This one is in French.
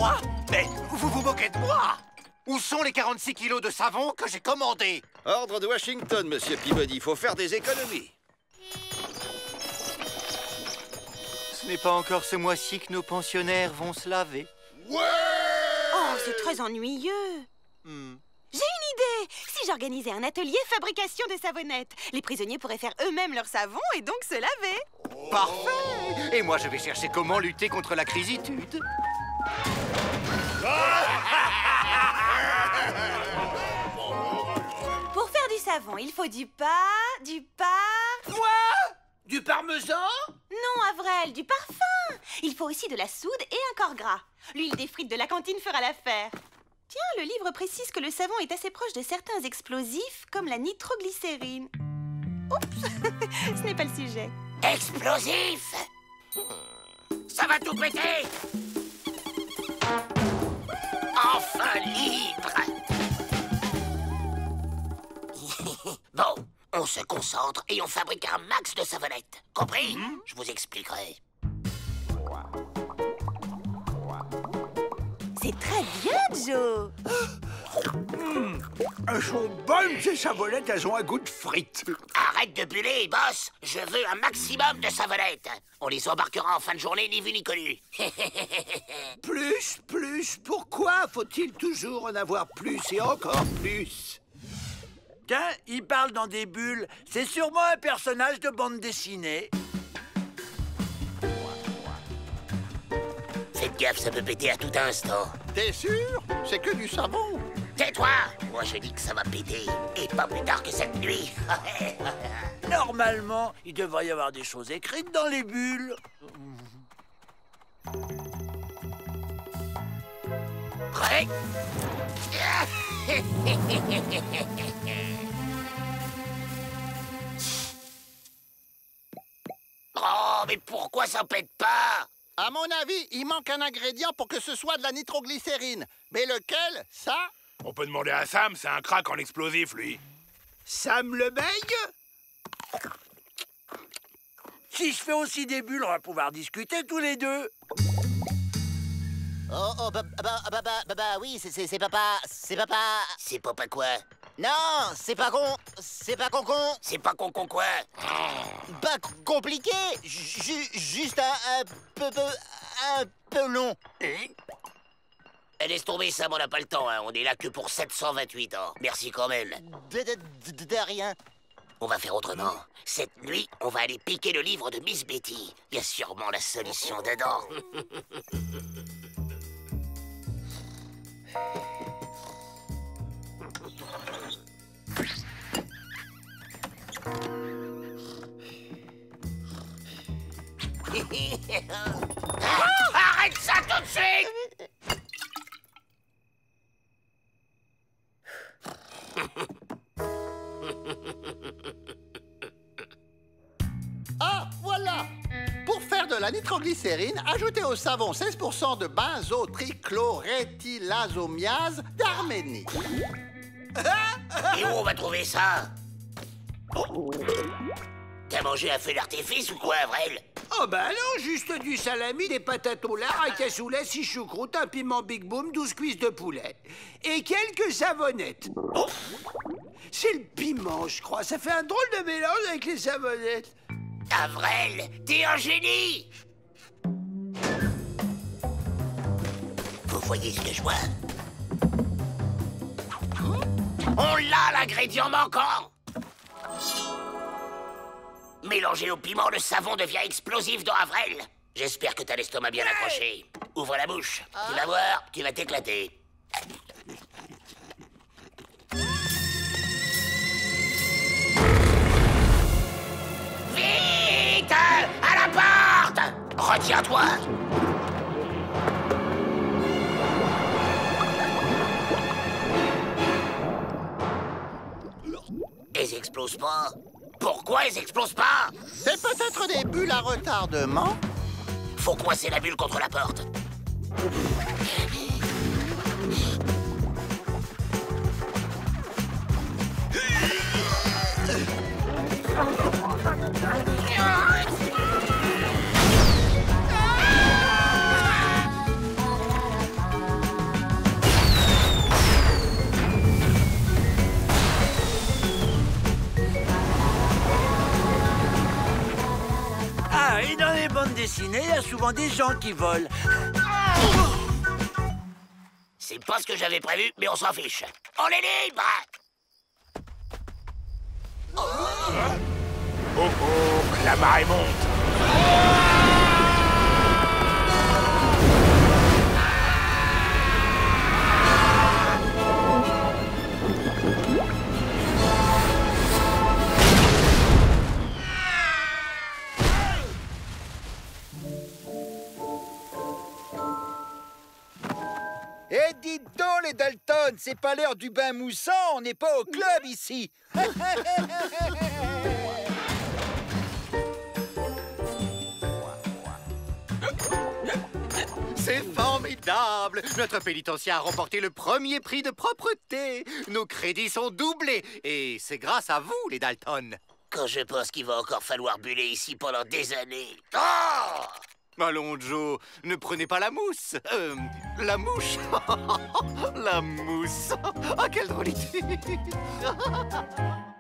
Quoi? Mais vous vous moquez de moi? Où sont les 46 kilos de savon que j'ai commandés? Ordre de Washington, monsieur Peabody. Faut faire des économies. Ce n'est pas encore ce mois-ci que nos pensionnaires vont se laver. Ouais! Oh, c'est très ennuyeux. J'ai une idée. Si j'organisais un atelier fabrication de savonnettes, les prisonniers pourraient faire eux-mêmes leur savon et donc se laver. Parfait! Et moi, je vais chercher comment lutter contre la crisitude. Pour faire du savon, il faut du Quoi? Du parmesan? Non, Avrel, du parfum. Il faut aussi de la soude et un corps gras. L'huile des frites de la cantine fera l'affaire. Tiens, le livre précise que le savon est assez proche de certains explosifs, comme la nitroglycérine. Oups, ce n'est pas le sujet. Explosif! Ça va tout péter! Enfin libre! Bon, on se concentre et on fabrique un max de savonnettes. Compris? Je vous expliquerai. C'est très bien, Joe. Elles sont bonnes, ces savonnettes, elles ont un goût de frites. Arrête de buller, boss! Je veux un maximum de savonnettes. On les embarquera en fin de journée, ni vu ni connu. Plus, pourquoi faut-il toujours en avoir plus et encore plus? Tiens, il parle dans des bulles. C'est sûrement un personnage de bande dessinée. Faites gaffe, ça peut péter à tout instant. T'es sûr? C'est que du savon. Tais-toi! Moi, je dis que ça va péter. Et pas plus tard que cette nuit. Normalement, il devrait y avoir des choses écrites dans les bulles. Prêt? Oh, mais pourquoi ça pète pas? À mon avis, il manque un ingrédient pour que ce soit de la nitroglycérine. Mais lequel? Ça? On peut demander à Sam, c'est un crack en explosif, lui. Sam le bègue? Si je fais aussi des bulles, on va pouvoir discuter tous les deux. Oh, oui, c'est papa. C'est papa quoi? Non, c'est pas con. C'est pas con. C'est pas con quoi? Pas compliqué. Juste un peu long. Laisse tomber, Sam, on n'a pas le temps, hein. On est là que pour 728 ans. Merci quand même. De rien. On va faire autrement. Cette nuit, on va aller piquer le livre de Miss Betty. Il y a sûrement la solution dedans. Arrête ça tout de suite! Ah, voilà! Pour faire de la nitroglycérine, ajoutez au savon 16% de benzotrichloroéthylazomiase d'Arménie. Et où on va trouver ça? T'as mangé un feu d'artifice ou quoi, Avrel? Oh ben non, juste du salami, des patates au lard, un cassoulet, 6 choucroutes, un piment Big Boom, 12 cuisses de poulet. Et quelques savonnettes. Oh, c'est le piment, je crois. Ça fait un drôle de mélange avec les savonnettes. Avrel, t'es un génie! Vous voyez ce que je vois? On l'a, l'ingrédient manquant! Mélangé au piment, le savon devient explosif dans Avrel. J'espère que t'as l'estomac bien accroché. Ouvre la bouche. Tu vas voir, tu vas t'éclater. Vite! À la porte! Retiens-toi! Ils explosent pas. Pourquoi ils explosent pas? C'est peut-être des bulles à retardement. Faut coincer la bulle contre la porte. Ah, et dans les bandes dessinées, il y a souvent des gens qui volent. C'est pas ce que j'avais prévu, mais on s'en fiche. On est libre! Oh, la marée monte. Eh, dites donc, les Dalton, c'est pas l'heure du bain moussant, on n'est pas au club ici. C'est formidable! Notre pénitencier a remporté le premier prix de propreté. Nos crédits sont doublés. Et c'est grâce à vous, les Dalton. Quand je pense qu'il va encore falloir buller ici pendant des années. Oh! Allons, Joe, ne prenez pas la mousse. La mouche. La mousse. Ah, quelle drôle idée.